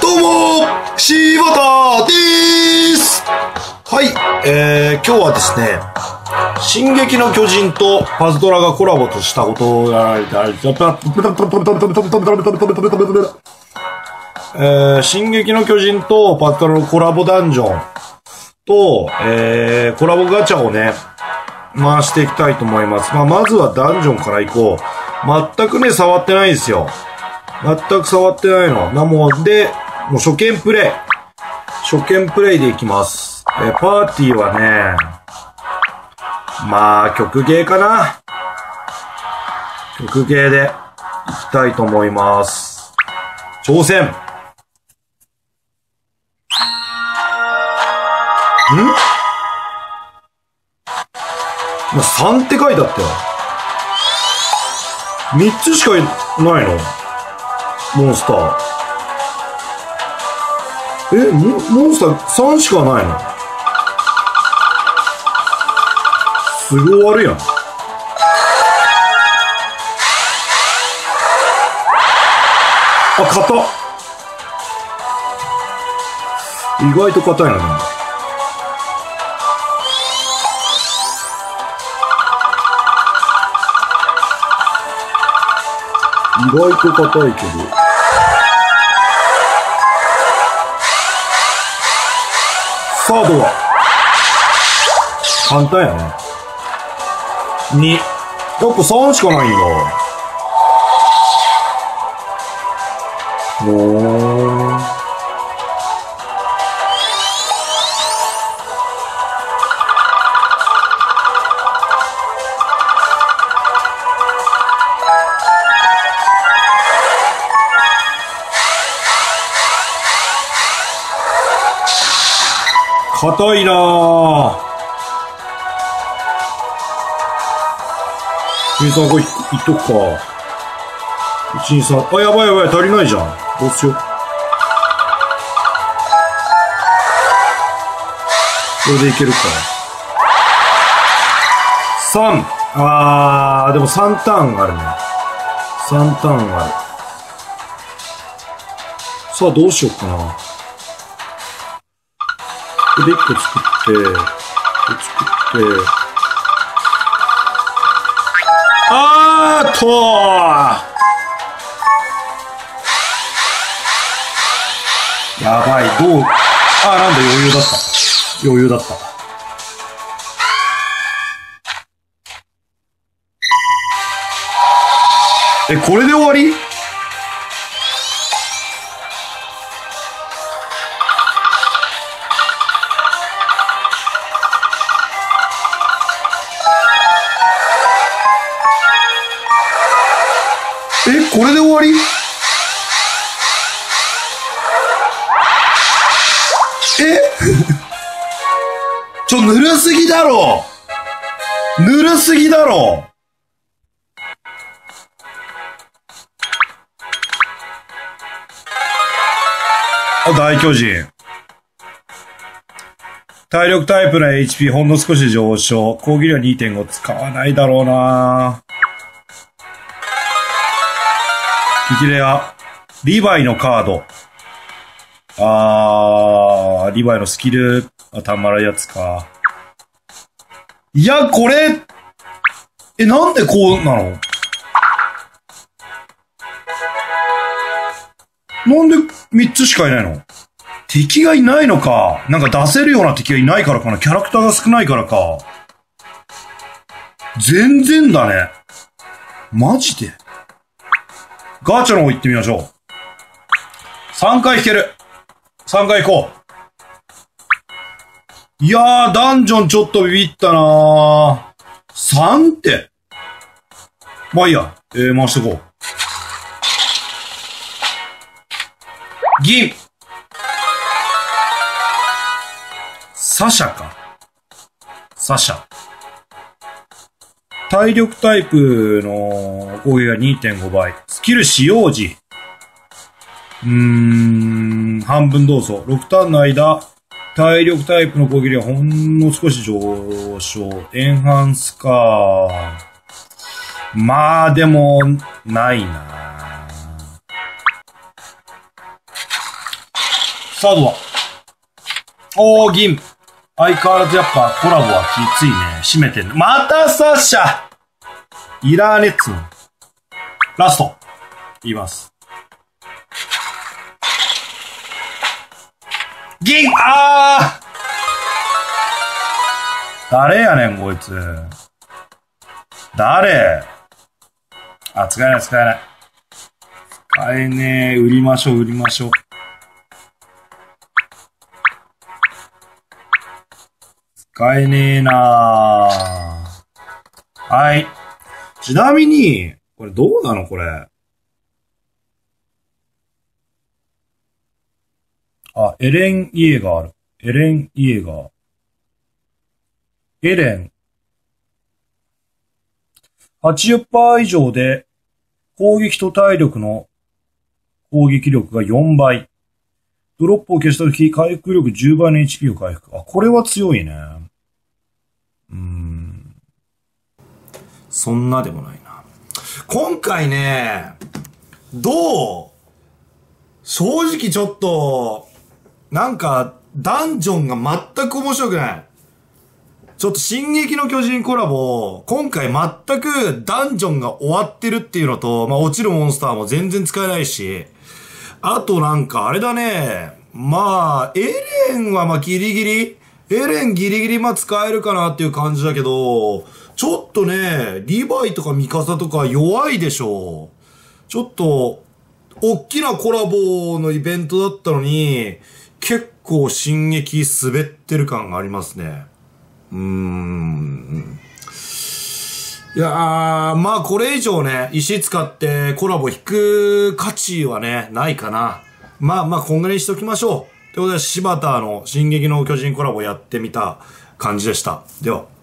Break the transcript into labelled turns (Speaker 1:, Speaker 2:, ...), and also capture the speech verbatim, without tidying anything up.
Speaker 1: どうも柴田でーす。はい、えー、今日はですね、進撃の巨人とパズドラがコラボとしたことをやられて、えー、進撃の巨人とパズドラのコラボダンジョンと、えー、コラボガチャをね、回していきたいと思います。まあ、まずはダンジョンから行こう。全くね、触ってないんですよ。全く触ってないの。なもんで、もう初見プレイ。初見プレイでいきます。えー、パーティーはね、まあ、曲ゲーかな。曲ゲーでいきたいと思います。挑戦。ん？まあ、さんって書いてあったよ。みっつしかないの？モンスター。え、モ、モンスターさんしかないの？すごい悪いやん。あ、硬っ。意外と硬いな、でも。意外と硬いけど。さあ、どうだ？簡単やね。に。やっぱさんしかないんだ。おー。硬いなぁ。にさんこい、いっとくか。いちにさん。あ、やばいやばい、足りないじゃん。どうしよう。これでいけるか。さん。あー、でもさんターンあるね。さんターンある。さあ、どうしようかな。これでいっこ作って、これ作って、あーっとーやばい、どう、あー、なんだ、余裕だった。余裕だった。え、これで終わり？え、これで終わり？えちょ、ぬるすぎだろ！ぬるすぎだろ！あ、大巨人。体力タイプの エイチピー ほんの少し上昇。攻撃力 にてんご 使わないだろうなぁ。激レア。リヴァイのカード。あー、リヴァイのスキル、あ、たまらやつか。いや、これ、え、なんでこうなの？なんでみっつしかいないの？敵がいないのか。なんか出せるような敵がいないからかな。キャラクターが少ないからか。全然だね。マジで？ガチャの方行ってみましょう。さんかい引ける。さんかい行こう。いやー、ダンジョンちょっとビビったなー。さんって。まあいいや。えー、回してこう。銀。サシャか。サシャ。体力タイプの攻撃が にてんご 倍。スキル使用時。うーん、半分どうぞ。ろくターンの間、体力タイプの攻撃がほんの少し上昇。エンハンスか。まあ、でも、ないな。 サードは。おー、銀。相変わらずやっぱコラボはきついね。締めてんの。またサッシャいらねっつの。ラスト。言います。銀あー誰やねん、こいつ。誰あ、使えない、使えない。使えねえ。売りましょう、売りましょう。使えねえなぁ。はい。ちなみに、これどうなのこれ。あ、エレン・イエガーある。エレン・イエガー。エレン。はちじゅっパーセント 以上で、攻撃と体力の攻撃力がよんばい。ドロップを消したとき、回復力じゅうばいの エイチピー を回復。あ、これは強いね。うーん。そんなでもないな。今回ね、どう正直ちょっと、なんか、ダンジョンが全く面白くない。ちょっと進撃の巨人コラボ、今回全くダンジョンが終わってるっていうのと、まあ落ちるモンスターも全然使えないし、あとなんかあれだね、まあ、エレンはまあギリギリ、エレンギリギリまあ使えるかなっていう感じだけど、ちょっとね、リヴァイとかミカサとか弱いでしょ。ちょっと、大きなコラボのイベントだったのに、結構進撃滑ってる感がありますね。うーん。いやー、まあこれ以上ね、石使ってコラボ引く価値はね、ないかな。まあまあこんぐらいにしときましょう。ということで、柴田の進撃の巨人コラボやってみた感じでした。では。